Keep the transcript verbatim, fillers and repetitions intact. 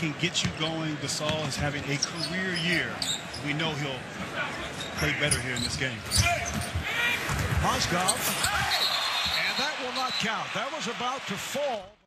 can get you going. Gasol is having a career year. We know he'll play better here in this game. Mozgov, and that will not count. That was about to fall.